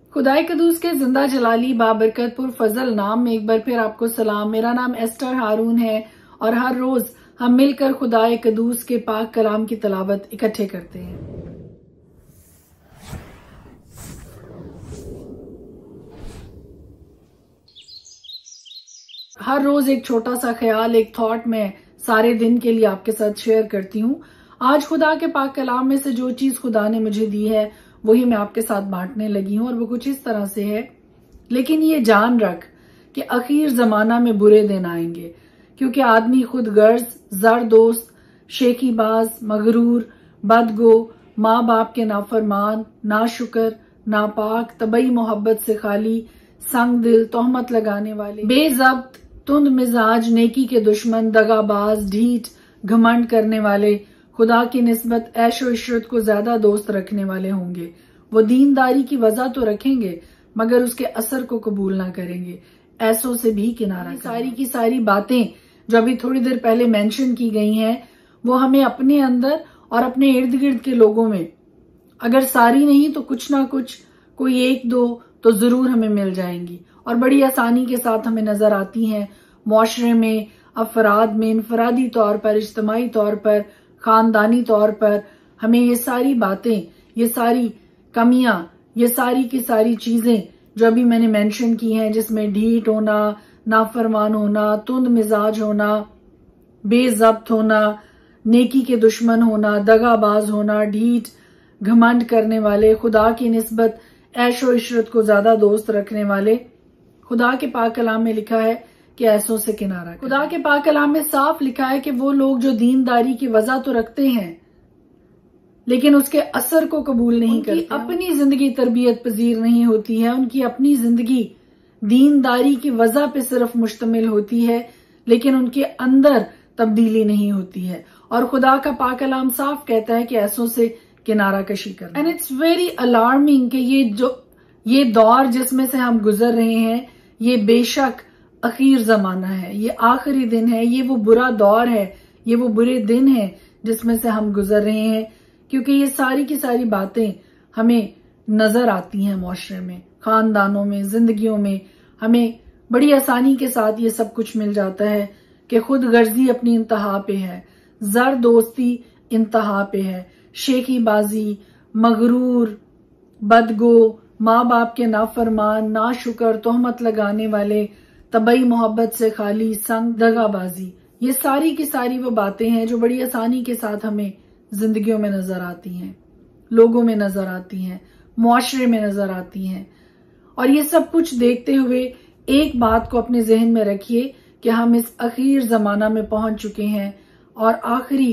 खुदाई कदूस के जिंदा जलाली बाबरकतपुर फजल नाम में एक बार फिर आपको सलाम। मेरा नाम एस्टर हारून है और हर रोज हम मिलकर खुदाई कदूस के पाक कलाम की तलावत इकट्ठे करते हैं। हर रोज एक छोटा सा ख्याल, एक थॉट मैं सारे दिन के लिए आपके साथ शेयर करती हूँ। आज खुदा के पाक कलाम में से जो चीज खुदा ने मुझे दी है वही मैं आपके साथ बांटने लगी हूँ और वो कुछ इस तरह से है, लेकिन ये जान रख कि आखिर जमाना में बुरे दिन आएंगे, क्योंकि आदमी खुद गर्ज, जर दोस्त, शेखीबाज, मगरूर, बदगो, माँ बाप के नाफरमान, नाशुकर, नापाक, तबई मोहब्बत से खाली, संग दिल, तोहमत लगाने वाले, बेजब्त, तुंद मिजाज, नेकी के दुश्मन, दगाबाज, ढीठ, घमंड करने वाले, खुदा की निस्बत ऐशो इशरत को ज्यादा दोस्त रखने वाले होंगे। वो दीनदारी की वजह तो रखेंगे मगर उसके असर को कबूल ना करेंगे। ऐसों से भी किनारा। सारी की सारी बातें जो अभी थोड़ी देर पहले मेंशन की गई हैं वो हमें अपने अंदर और अपने इर्द गिर्द के लोगों में, अगर सारी नहीं तो कुछ ना कुछ, कोई एक दो तो जरूर हमें मिल जाएंगी और बड़ी आसानी के साथ हमें नजर आती हैं। मुआशरे में, अफराद में, इनफरादी तौर पर, इज्तिमाई तौर पर, खानदानी तौर पर हमें ये सारी बातें, ये सारी कमियां, ये सारी की सारी चीजें जो अभी मैंने मेंशन की हैं, जिसमें ढीठ होना, नाफरमान होना, तुंद मिजाज होना, बेजब्त होना, नेकी के दुश्मन होना, दगाबाज होना, ढीठ, घमंड करने वाले, खुदा की निस्बत ऐशो इशरत को ज्यादा दोस्त रखने वाले, खुदा के पाक कलाम में लिखा है कि ऐसों से किनारा। खुदा के पाक कलाम में साफ लिखा है कि वो लोग जो दीनदारी की वजह तो रखते हैं लेकिन उसके असर को कबूल नहीं करते, अपनी जिंदगी तरबियत पजीर नहीं होती है, उनकी अपनी जिंदगी दीनदारी की वजह पे सिर्फ मुश्तमिल होती है लेकिन उनके अंदर तब्दीली नहीं होती है। और खुदा का पाक कलाम साफ कहता है कि ऐसों से किनारा कशी करना। एंड इट्स वेरी अलार्मिंग कि ये दौर जिसमें से हम गुजर रहे हैं, ये बेशक आखिर जमाना है, ये आखिरी दिन है, ये वो बुरा दौर है, ये वो बुरे दिन है जिसमें से हम गुजर रहे हैं, क्योंकि ये सारी की सारी बातें हमें नजर आती हैं मुआशरे में, खानदानों में, जिंदगियों में। हमें बड़ी आसानी के साथ ये सब कुछ मिल जाता है कि खुद गर्जी अपनी इंतहा पे है, जर दोस्ती इंतहा पे है, शेखीबाजी, मगरूर, बदगो, माँ बाप के नाफरमान, नाशुकर, तोहमत लगाने वाले, तबई मोहब्बत से खाली, संग, दगाबाजी, ये सारी की सारी वो बातें हैं जो बड़ी आसानी के साथ हमें जिंदगियों में नजर आती हैं, लोगों में नजर आती हैं, मुआशरे में नजर आती हैं। और ये सब कुछ देखते हुए एक बात को अपने जहन में रखिए कि हम इस आखिर जमाना में पहुंच चुके हैं और आखिरी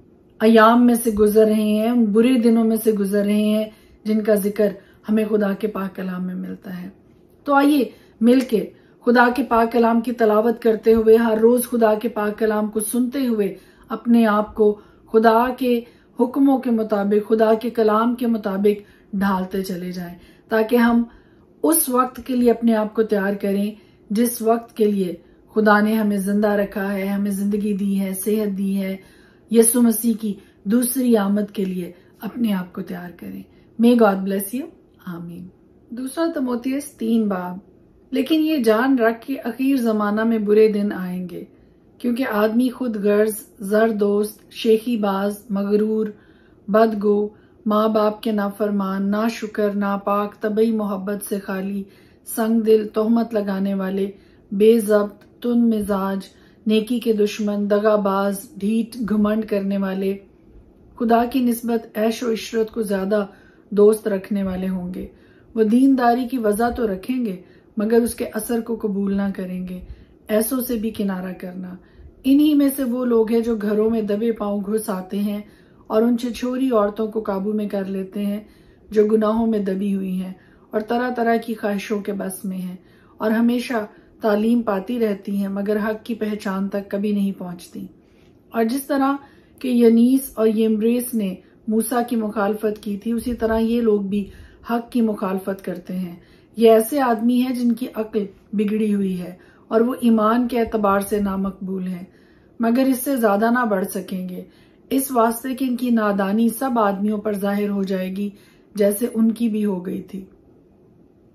अयाम में से गुजर रहे हैं, उन बुरे दिनों में से गुजर रहे हैं जिनका जिक्र हमें खुदा के पाक कलाम में मिलता है। तो आइए मिलके खुदा के पाक कलाम की तलावत करते हुए, हर रोज खुदा के पाक कलाम को सुनते हुए अपने आप को खुदा के हुक्मों के मुताबिक, खुदा के कलाम के मुताबिक ढालते चले जाएं, ताकि हम उस वक्त के लिए अपने आप को तैयार करें जिस वक्त के लिए खुदा ने हमें जिंदा रखा है, हमें जिंदगी दी है, सेहत दी है। यीशु मसीह की दूसरी आमद के लिए अपने आप को तैयार करें। मे गॉड ब्लेस यू, आमीन। 2 तिमोथियुस 3 बाब। लेकिन ये जान रख कि आखिर जमाना में बुरे दिन आएंगे, क्योंकि आदमी खुद गर्ज, जर दोस्त, शेखीबाज, मगरूर, बदगो, माँ बाप के नाफरमान, नाशुकर, नापाक, तबई मोहब्बत से खाली, संग दिल, तोहमत लगाने वाले, बेजब्त, तुंद मिजाज, नेकी के दुश्मन, दगाबाज, ढीठ, घमंड करने वाले, खुदा की निस्बत ऐशो इशरत को ज्यादा दोस्त रखने वाले होंगे। वो दीनदारी की वजह तो रखेंगे मगर उसके असर को कबूल ना करेंगे। ऐसों से भी किनारा करना। इन्हीं में से वो लोग हैं जो घरों में दबे पांव घुस आते हैं और उन छिछोरी औरतों को काबू में कर लेते हैं जो गुनाहों में दबी हुई हैं और तरह तरह की ख्वाहिशों के बस में हैं और हमेशा तालीम पाती रहती हैं मगर हक की पहचान तक कभी नहीं पहुंचती। और जिस तरह के यनीस और यम्ब्रेस ने मूसा की मुखालफत की थी, उसी तरह ये लोग भी हक की मुखालफत करते हैं। ये ऐसे आदमी हैं जिनकी अक्ल बिगड़ी हुई है और वो ईमान के एतबार से नामकबूल हैं, मगर इससे ज्यादा ना बढ़ सकेंगे, इस वास्ते कि इनकी नादानी सब आदमियों पर जाहिर हो जाएगी जैसे उनकी भी हो गई थी।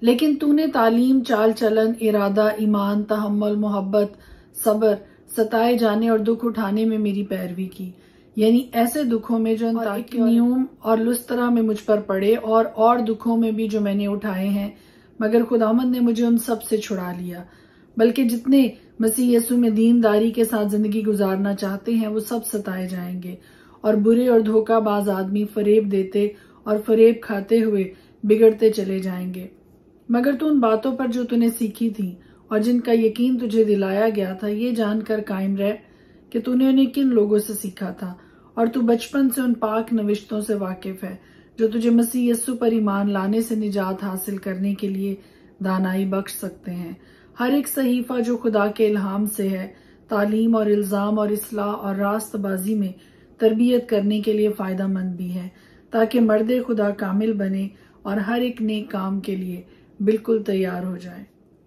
लेकिन तूने तालीम, चाल चलन, इरादा, ईमान, तहम्मुल, मोहब्बत, सब्र, सताए जाने और दुख उठाने में मेरी पैरवी की। यानी ऐसे दुखों में जो न्यूम और लुस्तरा में मुझ पर पड़े और दुखों में भी जो मैंने उठाए हैं, मगर खुदावंद ने मुझे उन सब से छुड़ा लिया। बल्कि जितने मसीह यीशु में दीनदारी के साथ जिंदगी गुजारना चाहते हैं वो सब सताए जाएंगे और बुरे और धोखाबाज आदमी फरेब देते और फरेब खाते हुए बिगड़ते चले जाएंगे। मगर तू उन बातों पर जो तूने सीखी थी और जिनका यकीन तुझे दिलाया गया था, ये जानकर कायम रह कि तूने उन्हें किन लोगों से सीखा था और तू बचपन से उन पाक नविश्तों से वाकिफ है जो तुझे मसीह यीशु पर ईमान लाने से निजात हासिल करने के लिए दानाई बख्श सकते हैं। हर एक सहीफा जो खुदा के इल्हाम से है, तालीम और इल्जाम और इस्लाह और रास्तबाजी में तरबियत करने के लिए फायदेमंद भी है, ताकि मर्दे खुदा कामिल बने और हर एक नेक काम के लिए बिल्कुल तैयार हो जाए।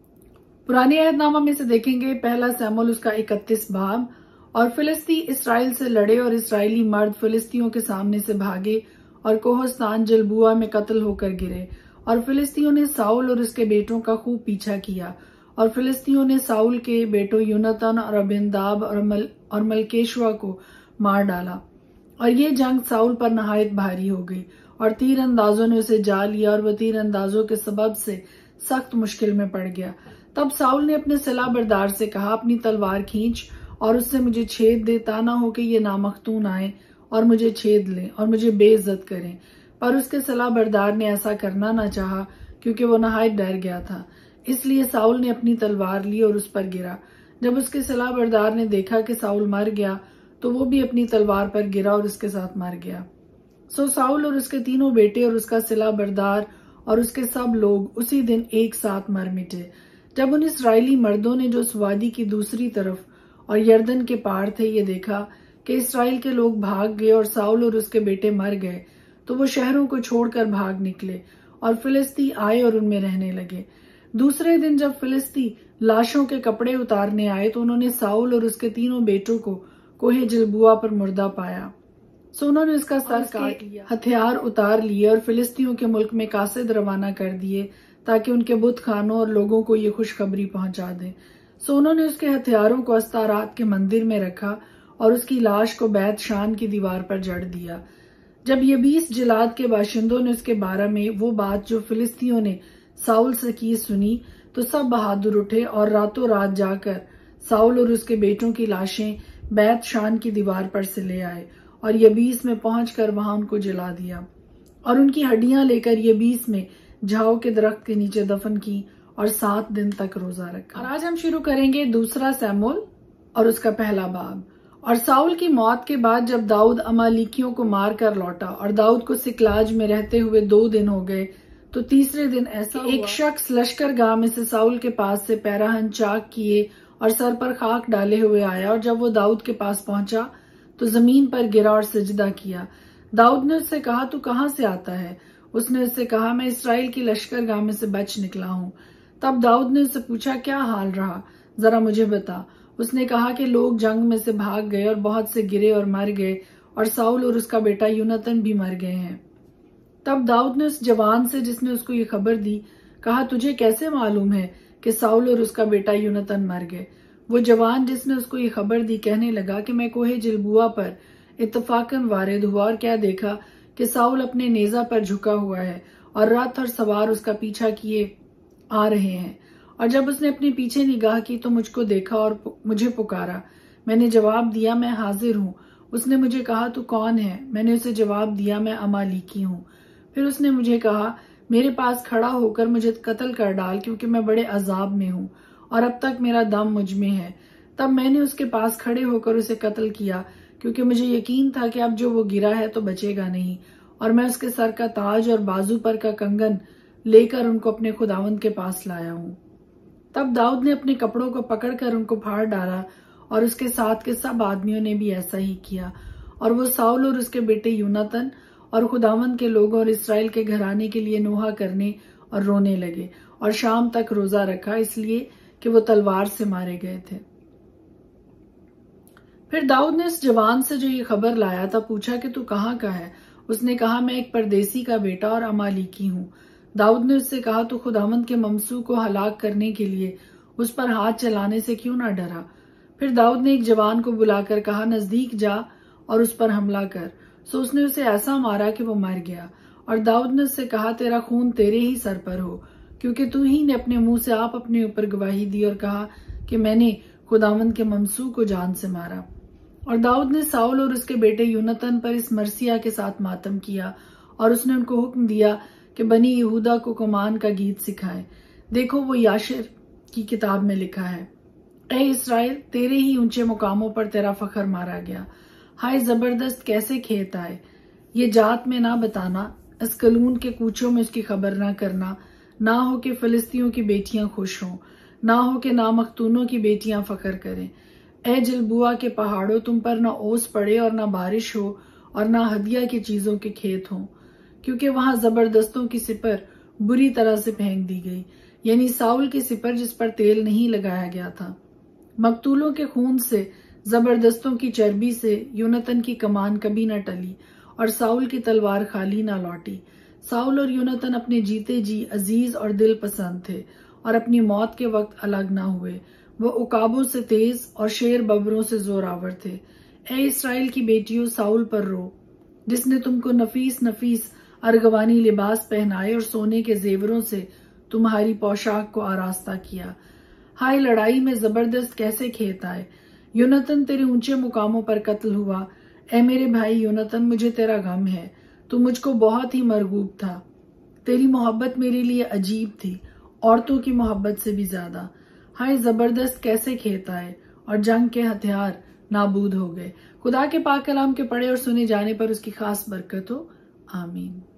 पुरानी अहदनामा में से देखेंगे पहला शमूएल उसका 31 बाब। और फिलिस्ती इसराइल से लड़े और इसराइली मर्द फिलिस्तियों के सामने से भागे और कोहस्तान जलबुआ में कत्ल होकर गिरे। और फिलिस्तियों ने साउल और उसके बेटों का खूब पीछा किया और फिलिस्तियों ने साउल के बेटों यूनतन और अबिनदाब और मलकेशवा को मार डाला। और ये जंग साउल पर नहायत भारी हो गई और तीर अंदाजों ने उसे जा लिया और वह तीर अंदाजों के सबब से सख्त मुश्किल में पड़ गया। तब साउल ने अपने सलाह बरदार से कहा, अपनी तलवार खींच और उससे मुझे छेद दे, ता ना हो कि ये नामख्तून आए और मुझे छेद लें और मुझे बेइज्जत करें। पर उसके सलाह बरदार ने ऐसा करना ना चाहा, क्योंकि वो नहायत डर गया था। इसलिए साउल ने अपनी तलवार ली और उस पर गिरा। जब उसके सलाह बरदार ने देखा कि साउल मर गया, तो वो भी अपनी तलवार पर गिरा और उसके साथ मर गया। सो साउल और उसके तीनों बेटे और उसका सलाह बरदार और उसके सब लोग उसी दिन एक साथ मर मिटे। जब उन इसराइली मर्दों ने जो उस वादी की दूसरी तरफ और यर्दन के पार थे ये देखा कि इसराइल के लोग भाग गए और साउल और उसके बेटे मर गए, तो वो शहरों को छोड़कर भाग निकले और फिलिस्ती आए और उनमें रहने लगे। दूसरे दिन जब फिलिस्ती लाशों के कपड़े उतारने आए, तो उन्होंने साउल और उसके तीनों बेटों को कोहे जलबुआ पर मुर्दा पाया। सो उन्होंने उसका सर काट लिया, हथियार उतार लिए और फिलिस्तियों के मुल्क में कासिद रवाना कर दिए, ताकि उनके बुत खानों और लोगों को ये खुशखबरी पहुंचा दें। सो उन्होंने उसके हथियारों को अस्तारात के मंदिर में रखा और उसकी लाश को बैत शान की दीवार पर जड़ दिया। जब यबीस जिलाद के बाशिंदों ने उसके बारे में वो बात जो फिलिस्तियों ने साउल से की सुनी, तो सब बहादुर उठे और रातों रात जाकर साउल और उसके बेटों की लाशें बैत शान की दीवार पर से ले आए और यबीस में पहुंचकर वहां उनको जला दिया और उनकी हड्डियां लेकर यबीस में झाओ के दरख्त के नीचे दफन की और 7 दिन तक रोजा रखा। और आज हम शुरू करेंगे दूसरा शमूएल और उसका पहला बाब। और साउल की मौत के बाद जब दाऊद अमालिकियों को मार कर लौटा और दाऊद को सिकलाज में रहते हुए 2 दिन हो गए, तो तीसरे दिन ऐसा एक शख्स लश्करगाह में से साउल के पास से पैराहन चाक किए और सर पर खाक डाले हुए आया। और जब वो दाऊद के पास पहुंचा तो जमीन पर गिरा और सजदा किया। दाऊद ने उससे कहा, तू कहां से आता है? उसने उससे कहा, मैं इसराइल की लश्करगाह में से बच निकला हूं। तब दाऊद ने उससे पूछा, क्या हाल रहा, जरा मुझे बता। उसने कहा कि लोग जंग में से भाग गए और बहुत से गिरे और मर गए और साउल और उसका बेटा यूनतन भी मर गए हैं। तब दाऊद ने उस जवान से जिसने उसको ये खबर दी कहा, तुझे कैसे मालूम है कि साउल और उसका बेटा यूनतन मर गए? वो जवान जिसने उसको ये खबर दी कहने लगा कि मैं कोहे जलबुआ पर इत्तफाकन वारिद हुआ और क्या देखा कि साउल अपने नेजा पर झुका हुआ है और रथ और सवार उसका पीछा किए आ रहे हैं। और जब उसने अपने पीछे निगाह की तो मुझको देखा और मुझे पुकारा। मैंने जवाब दिया, मैं हाजिर हूँ। उसने मुझे कहा, तू कौन है? मैंने उसे जवाब दिया, मैं अमालिकी हूँ। फिर उसने मुझे कहा, मेरे पास खड़ा होकर मुझे कत्ल कर डाल, क्योंकि मैं बड़े अजाब में हूँ और अब तक मेरा दम मुझ में है। तब मैंने उसके पास खड़े होकर उसे कत्ल किया, क्योंकि मुझे यकीन था कि अब जो वो गिरा है तो बचेगा नहीं। और मैं उसके सर का ताज और बाजू पर का कंगन लेकर उनको अपने खुदावंद के पास लाया हूँ। तब दाऊद ने अपने कपड़ों को पकड़कर उनको फाड़ डाला और उसके साथ के सब आदमियों ने भी ऐसा ही किया। और वो साउल और उसके बेटे यूनतन और खुदावंद के लोगों और इसराइल के घराने के लिए नोहा करने और रोने लगे और शाम तक रोजा रखा, इसलिए कि वो तलवार से मारे गए थे। फिर दाऊद ने उस जवान से जो ये खबर लाया था पूछा कि तू कहाँ का है? उसने कहा, मैं एक परदेसी का बेटा और अमालिकी हूँ। दाऊद ने उससे कहा, तू खुदावंद के ममसू को हलाक करने के लिए उस पर हाथ चलाने से क्यों ना डरा? फिर दाऊद ने एक जवान को बुलाकर कहा, नजदीक जा और उस पर हमला कर। सो उसने उसे ऐसा मारा कि वो मर गया। और दाऊद ने उससे कहा, तेरा खून तेरे ही सर पर हो, क्योंकि तू ही ने अपने मुंह से आप अपने ऊपर गवाही दी और कहा कि मैंने खुदावंद के ममसू को जान से मारा। और दाऊद ने साउल और उसके बेटे यूनतन पर इस मरसिया के साथ मातम किया और उसने उनको हुक्म दिया कि बनी यहूदा को कमान का गीत सिखाए। देखो, वो याशिर की किताब में लिखा है, ए इस्राएल, तेरे ही ऊंचे मुकामों पर तेरा फखर मारा गया। हाय जबरदस्त कैसे खेत आए, ये जात में ना बताना, अस्कलून के कूचों में उसकी खबर ना करना, ना हो कि फिलिस्तियों की बेटियां खुश हों, ना हो कि नामख्तूनों की बेटियां फखर करें। ए जलबुआ के पहाड़ों, तुम पर ना ओस पड़े और ना बारिश हो और ना हदिया की चीजों के खेत हों, क्योंकि वहां जबरदस्तों की सिपर बुरी तरह से फेंक दी गई, यानी साउल की सिपर जिस पर तेल नहीं लगाया गया था। मकतूलों के खून से, जबरदस्तों की चर्बी से यूनतन की कमान कभी न टली और साउल की तलवार खाली न लौटी। साउल और यूनतन अपने जीते जी अजीज और दिल पसंद थे और अपनी मौत के वक्त अलग न हुए। वो उकाबों से तेज और शेर बबरों से जोरावर थे। ए इस्राएल की बेटियों, साउल पर रो, जिसने तुमको नफीस नफीस अर्गवानी लिबास पहनाए और सोने के जेवरों से तुम्हारी पोशाक को आरास्ता किया। हाय लड़ाई में जबरदस्त कैसे खेत आए, यूनतन तेरे ऊंचे मुकामों पर कत्ल हुआ। ए मेरे भाई यूनतन, मुझे तेरा गम है, तू मुझको बहुत ही मरगूब था। तेरी मोहब्बत मेरे लिए अजीब थी, औरतों की मोहब्बत से भी ज्यादा। हाय जबरदस्त कैसे खेत आए और जंग के हथियार नाबूद हो गए। खुदा के पाक कलाम के पढ़े और सुने जाने पर उसकी खास बरकत हो। आमीन।